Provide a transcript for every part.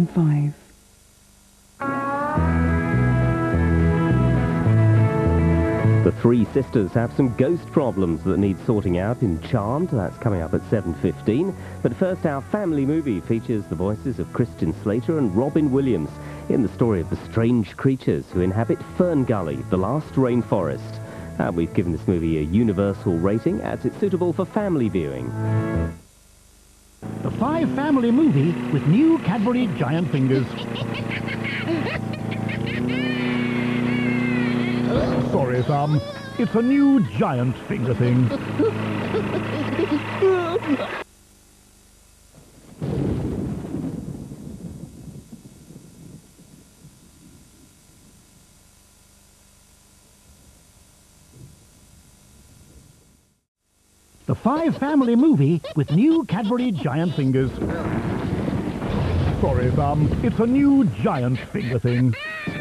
5. The three sisters have some ghost problems that need sorting out in Charmed. That's coming up at 7:15. But first, our family movie features the voices of Christian Slater and Robin Williams in the story of the strange creatures who inhabit Fern Gully, the last rainforest. We've given this movie a universal rating as it's suitable for family viewing. The Five Family movie with new Cadbury Giant Fingers. Sorry, Sam. It's a new giant finger thing. The Five Family movie with new Cadbury Giant Fingers. Sorry, Sam. It's a new giant finger thing.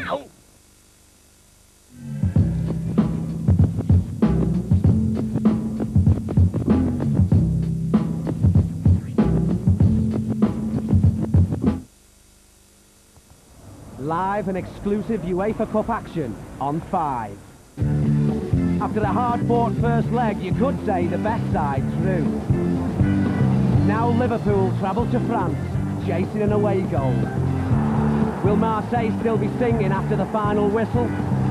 Live and exclusive UEFA Cup action on 5. After a hard-fought first leg, you could say the best side through. Now Liverpool travel to France, chasing an away goal. Will Marseille still be singing after the final whistle?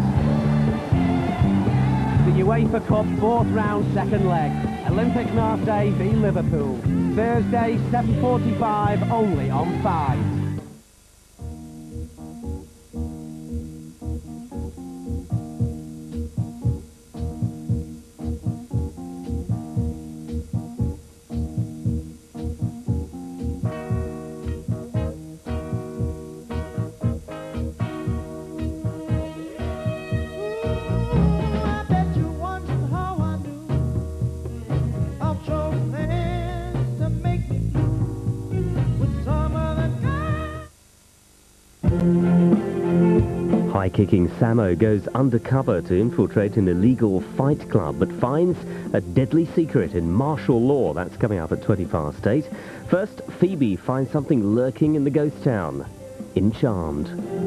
The UEFA Cup fourth round second leg. Olympique Marseille v Liverpool. Thursday, 7:45, only on 5. High-kicking Samo goes undercover to infiltrate an illegal fight club, but finds a deadly secret in martial law. That's coming up at 8:20. First, Phoebe finds something lurking in the ghost town in Charmed.